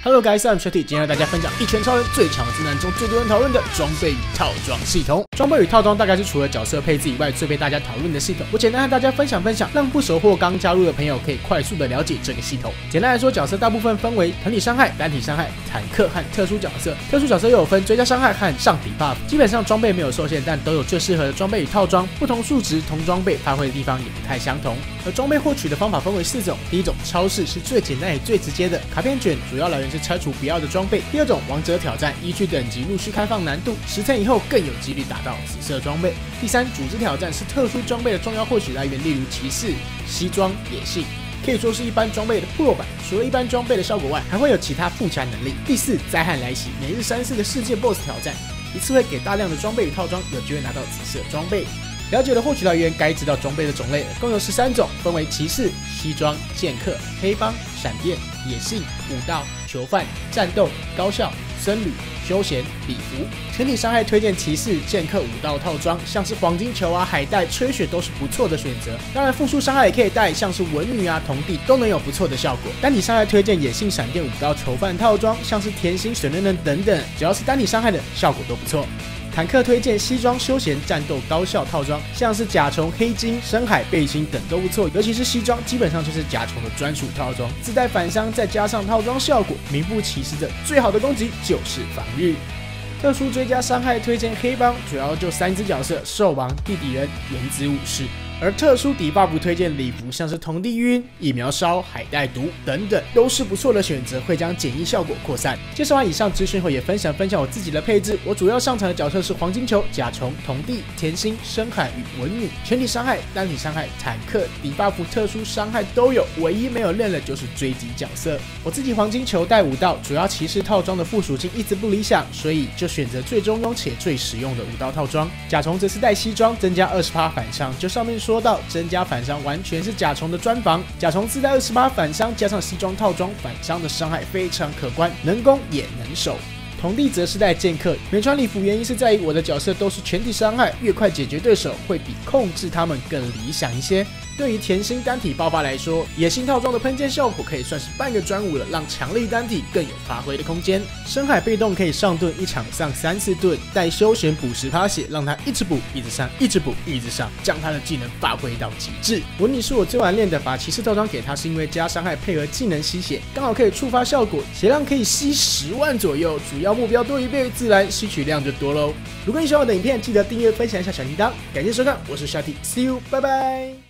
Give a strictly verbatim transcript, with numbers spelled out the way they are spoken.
Hello guys，I'm Shorty， 今天和大家分享一拳超人最强直男中最多人讨论的装备与套装系统。装备与套装大概是除了角色配置以外最被大家讨论的系统。我简单和大家分享分享，让不熟或刚加入的朋友可以快速的了解这个系统。简单来说，角色大部分分为团体伤害、单体伤害、坦克和特殊角色。特殊角色又有分追加伤害和上底 buff。基本上装备没有受限，但都有最适合的装备与套装。不同数值同装备发挥的地方也不太相同。而装备获取的方法分为四种。第一种，超市是最简单也最直接的，卡片卷主要来源是拆除不要的装备。第二种，王者挑战依据等级陆续开放难度，十层以后更有几率打到紫色装备。第三，组织挑战是特殊装备的重要获取来源，例如骑士、西装、野性，可以说是一般装备的部落版。除了一般装备的效果外，还会有其他附加能力。第四，灾害来袭，每日三次的世界 B O S S 挑战，一次会给大量的装备与套装，有机会拿到紫色装备。了解了获取来源，该知道装备的种类了，共有十三种，分为骑士、西装、剑客、黑帮、闪电、野性、武道、囚犯、战斗、高效、僧侣、休闲、礼服。全体伤害推荐骑士、剑客、武道套装，像是黄金球啊、海带、吹雪都是不错的选择。当然，复数伤害也可以带，像是文女啊、童帝都能有不错的效果。单体伤害推荐野性、闪电、武道、囚犯套装，像是甜心、水嫩嫩等等，只要是单体伤害的效果都不错。坦克推荐西装、休闲、战斗、高效套装，像是甲虫、黑金、深海背心等都不错，尤其是西装，基本上就是甲虫的专属套装，自带反伤，再加上套装效果，名不其实的最好的攻击就是防御。特殊追加伤害推荐黑帮，主要就三只角色：兽王、地底人、原子武士。而特殊底 buff 推荐礼服，像是童地晕、疫苗烧、海带毒等等，都是不错的选择，会将减一效果扩散。介绍完以上资讯后，也分享分享我自己的配置。我主要上场的角色是黄金球、甲虫、童地、甜心、深海与文女。全体伤害、单体伤害、坦克、底 buff、特殊伤害都有，唯一没有练的就是追击角色。我自己黄金球带武道，主要骑士套装的附属性一直不理想，所以就选择最中庸且最实用的武道套装。甲虫则是带西装，增加 百分之二十 反伤，就上面说到增加反伤完全是甲虫的专防，甲虫自带 百分之二十 反伤，加上西装套装，反伤的伤害非常可观，能攻也能守。童帝则是带剑客，没穿礼服原因是在于我的角色都是全体伤害，越快解决对手会比控制他们更理想一些。对于甜心单体爆发来说，野性套装的喷溅效果可以算是半个专武了，让强力单体更有发挥的空间。深海被动可以上盾，一场上三次盾，带休闲补 百分之十 血，让他一直补一直上，一直补一直上，将他的技能发挥到极致。文女是我最晚练的，把骑士套装给他是因为加伤害配合技能吸血，刚好可以触发效果，血量可以吸十万左右，主要目标多一倍，自然吸取量就多喽。如果你喜欢我的影片，记得订阅、分享一下小铃铛。感谢收看，我是Shorty，See you， 拜拜。